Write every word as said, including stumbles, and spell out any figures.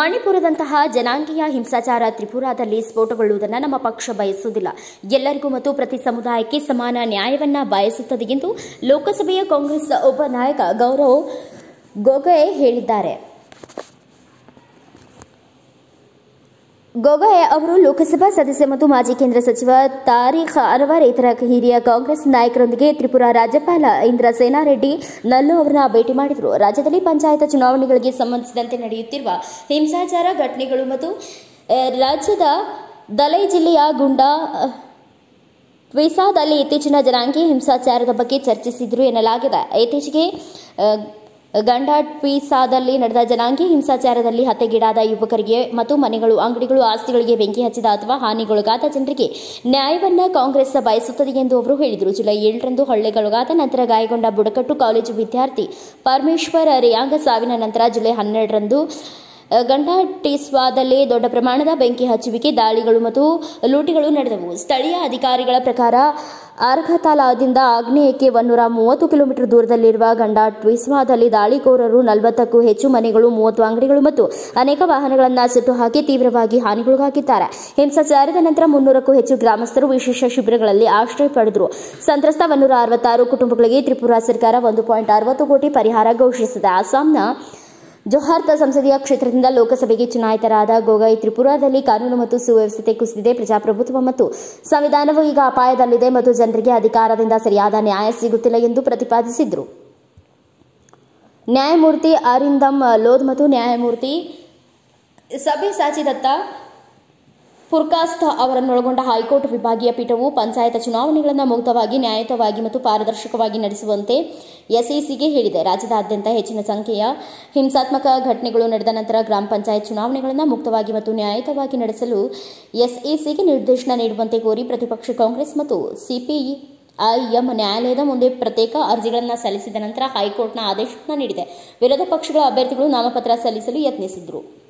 ಮಣಿಪುರದಂತಹ ಜನಾಂಗೀಯ ಹಿಂಸಾಚಾರ ತ್ರಿಪುರಾದಲ್ಲಿ ಸ್ಫೋಟಗೊಳ್ಳುವುದನ್ನು ನಮ್ಮ ಪಕ್ಷ ಬಯಸುವುದಿಲ್ಲ. ಎಲ್ಲರಿಗೂ ಮತ್ತು ಪ್ರತಿ ಸಮುದಾಯಕ್ಕೆ ಸಮಾನ ನ್ಯಾಯವನ್ನ ಬಯಸುತ್ತದೆ ಎಂದು ಲೋಕಸಭೆಯ ಕಾಂಗ್ರೆಸ್ ಉಪನಾಯಕ ಗೌರವ್ ಗೊಗೊಯ್ ಹೇಳಿದ್ದಾರೆ. ಗೊಗೊಯ್ ಅವರು ಲೋಕಸಭಾ ಸದಸ್ಯ ಮತ್ತು ಮಾಜಿ ಕೇಂದ್ರ ಸಚಿವ ತಾರಿಖ್ ಅನ್ವರ್ ಇತರ ಹಿರಿಯ ಕಾಂಗ್ರೆಸ್ ನಾಯಕರೊಂದಿಗೆ ತ್ರಿಪುರಾ ರಾಜ್ಯಪಾಲ ಇಂದ್ರ ಸೇನಾರೆಡ್ಡಿ ನಲ್ಲೂ ಅವರನ್ನ ಭೇಟಿ ಮಾಡಿದರು. ರಾಜ್ಯದಲ್ಲಿ ಪಂಚಾಯತ್ ಚುನಾವಣೆಗಳಿಗೆ ಸಂಬಂಧಿಸಿದಂತೆ ನಡೆಯುತ್ತಿರುವ ಹಿಂಸಾಚಾರ ಘಟನೆಗಳು ಮತ್ತು ರಾಜ್ಯದ ದಲೈ ಜಿಲ್ಲೆಯ ಗುಂಡಾ ಟ್ವಿಸಾದಲ್ಲಿ ಇತ್ತೀಚಿನ ಜನಾಂಗೀಯ ಹಿಂಸಾಚಾರದ ಬಗ್ಗೆ ಚರ್ಚಿಸಿದ್ರು ಎನ್ನಲಾಗಿದೆ. ಇತ್ತೀಚೆಗೆ ಗಂಡಾ ಟ್ವಿಸಾದಲ್ಲಿ ನಡೆದ ಜನಾಂಗೀಯ ಹಿಂಸಾಚಾರದಲ್ಲಿ ಹತ್ಯೆಗೀಡಾದ ಯುವಕರಿಗೆ ಮತ್ತು ಮನೆಗಳು, ಅಂಗಡಿಗಳು, ಆಸ್ತಿಗಳಿಗೆ ಬೆಂಕಿ ಹಚ್ಚಿದ ಅಥವಾ ಹಾನಿಗೊಳಗಾದ ಜನರಿಗೆ ನ್ಯಾಯವನ್ನ ಕಾಂಗ್ರೆಸ್ ಬಯಸುತ್ತದೆ ಎಂದು ಅವರು ಹೇಳಿದರು. ಜುಲೈ ಏಳರಂದು ಹಳ್ಳೆಗೊಳಗಾದ ನಂತರ ಗಾಯಗೊಂಡ ಬುಡಕಟ್ಟು ಕಾಲೇಜು ವಿದ್ಯಾರ್ಥಿ ಪರಮೇಶ್ವರ್ ರಿಯಾಂಗ ಸಾವಿನ ನಂತರ ಜುಲೈ ಹನ್ನೆರಡರಂದು ಗಂಡಾ ಟ್ವಿಸಾದಲ್ಲಿ ದೊಡ್ಡ ಪ್ರಮಾಣದ ಬೆಂಕಿ ಹಚ್ಚುವಿಕೆ, ದಾಳಿಗಳು ಮತ್ತು ಲೂಟಿಗಳು ನಡೆದವು. ಸ್ಥಳೀಯ ಅಧಿಕಾರಿಗಳ ಪ್ರಕಾರ ಅರ್ಘತಾಲಾದಿಂದ ಆಗ್ನೇಯಕ್ಕೆ ಒನ್ನೂರ ಮೂವತ್ತು ಕಿಲೋಮೀಟರ್ ದೂರದಲ್ಲಿರುವ ಗಂಡಾ ಟ್ವಿಸಾದಲ್ಲಿ ದಾಳಿಕೋರರು ನಲವತ್ತಕ್ಕೂ ಹೆಚ್ಚು ಮನೆಗಳು, ಮೂವತ್ತು ಅಂಗಡಿಗಳು ಮತ್ತು ಅನೇಕ ವಾಹನಗಳನ್ನು ಸುಟ್ಟು ಹಾಕಿ ತೀವ್ರವಾಗಿ ಹಾನಿಗೊಳಗಾಗಿದ್ದಾರೆ. ಹಿಂಸಾಚಾರದ ನಂತರ ಮುನ್ನೂರಕ್ಕೂ ಹೆಚ್ಚು ಗ್ರಾಮಸ್ಥರು ವಿಶೇಷ ಶಿಬಿರಗಳಲ್ಲಿ ಆಶ್ರಯ ಪಡೆದರು. ಸಂತ್ರಸ್ತ ಒನ್ನೂರ ಅರವತ್ತಾರು ಕುಟುಂಬಗಳಿಗೆ ತ್ರಿಪುರಾ ಸರ್ಕಾರ ಒಂದು ಪಾಯಿಂಟ್ ಅರವತ್ತು ಕೋಟಿ ಪರಿಹಾರ ಘೋಷಿಸಿದೆ. ಅಸ್ಸಾಂನ ಜೋಹಾರ್ತ್ ಸಂಸದೀಯ ಕ್ಷೇತ್ರದಿಂದ ಲೋಕಸಭೆಗೆ ಚುನಾಯಿತರಾದ ಗೊಗೊಯ್ ತ್ರಿಪುರಾದಲ್ಲಿ ಕಾನೂನು ಮತ್ತು ಸುವ್ಯವಸ್ಥೆ ಕುಸಿದಿದೆ, ಪ್ರಜಾಪ್ರಭುತ್ವ ಮತ್ತು ಸಂವಿಧಾನವು ಈಗ ಅಪಾಯದಲ್ಲಿದೆ ಮತ್ತು ಜನರಿಗೆ ಅಧಿಕಾರದಿಂದ ಸರಿಯಾದ ನ್ಯಾಯ ಸಿಗುತ್ತಿಲ್ಲ ಎಂದು ಪ್ರತಿಪಾದಿಸಿದರು. ನ್ಯಾಯಮೂರ್ತಿ ಅರಿಂದಮ್ ಲೋಧ್ ಮತ್ತು ನ್ಯಾಯಮೂರ್ತಿ ಸಬ್ಯಸಾಚಿ ದತ್ತಾ ಪುರ್ಕಾಸ್ಟ್ ಅವರನ್ನೊಳಗೊಂಡ ಹೈಕೋರ್ಟ್ ವಿಭಾಗೀಯ ಪೀಠವು ಪಂಚಾಯತ್ ಚುನಾವಣೆಗಳನ್ನು ಮುಕ್ತವಾಗಿ, ನ್ಯಾಯಯುತವಾಗಿ ಮತ್ತು ಪಾರದರ್ಶಕವಾಗಿ ನಡೆಸುವಂತೆ ಎಸ್ಇಸಿಗೆ ಹೇಳಿದೆ. ರಾಜ್ಯದಾದ್ಯಂತ ಹೆಚ್ಚಿನ ಸಂಖ್ಯೆಯ ಹಿಂಸಾತ್ಮಕ ಘಟನೆಗಳು ನಡೆದ ನಂತರ ಗ್ರಾಮ ಪಂಚಾಯತ್ ಚುನಾವಣೆಗಳನ್ನು ಮುಕ್ತವಾಗಿ ಮತ್ತು ನ್ಯಾಯಯುತವಾಗಿ ನಡೆಸಲು ಎಸ್ಇಸಿಗೆ ನಿರ್ದೇಶನ ನೀಡುವಂತೆ ಕೋರಿ ಪ್ರತಿಪಕ್ಷ ಕಾಂಗ್ರೆಸ್ ಮತ್ತು ಸಿಪಿಐಎಂ ನ್ಯಾಯಾಲಯದ ಮುಂದೆ ಪ್ರತ್ಯೇಕ ಅರ್ಜಿಗಳನ್ನು ಸಲ್ಲಿಸಿದ ನಂತರ ಹೈಕೋರ್ಟ್ನ ಆದೇಶವನ್ನು ನೀಡಿದೆ. ವಿರೋಧ ಪಕ್ಷಗಳ ಅಭ್ಯರ್ಥಿಗಳು ನಾಮಪತ್ರ ಸಲ್ಲಿಸಲು ಯತ್ನಿಸಿದರು.